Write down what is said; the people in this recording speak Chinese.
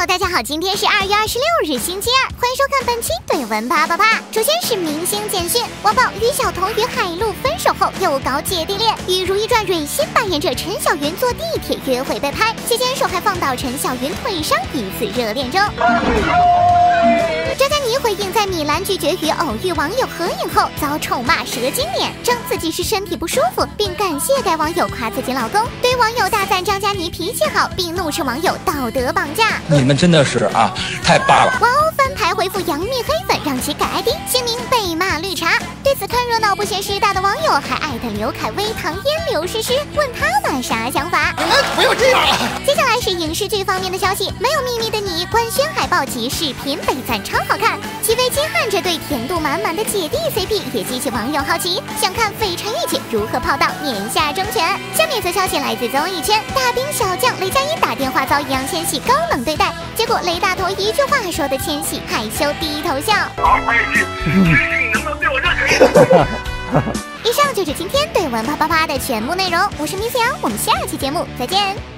Hello， 大家好，今天是2月26日，星期二，欢迎收看本期对闻啪啪啪。首先是明星简讯，网曝于晓彤与海陆分手后又搞姐弟恋，与《如懿传》蕊心扮演者陈小云坐地铁约会被拍，期间手还放到陈小云腿上，疑似热恋中。张嘉倪回应在米兰拒绝与偶遇网友合影后，遭臭骂蛇精脸，称自己是身体不舒服，并感谢该网友夸自己老公。对于网友大赞张嘉倪脾气好，并怒斥网友道德绑架。 你们真的是太霸了！ 网欧翻牌回复杨幂黑粉，让其改 ID， 姓名被骂绿茶。对此看热闹不嫌事大的网友还艾特刘恺威、唐嫣、刘诗诗，问他们啥想法。 你们不要这样了。 接下来是影视剧方面的消息，没有秘密的你官宣海报及视频被赞超好看，齐飞金汉这对甜度满满的姐弟 CP 也激起网友好奇，想看费晨玉姐如何泡到年下争权。下面则消息来自综艺圈，大兵小将雷佳音打电话遭易烊千玺高冷对待，结果雷大头一句话说的千玺害羞低头笑。 好，欢迎你能不能对我热情一点？ 以上就是今天对闻啪啪啪的全部内容，我是米小，我们下期节目再见。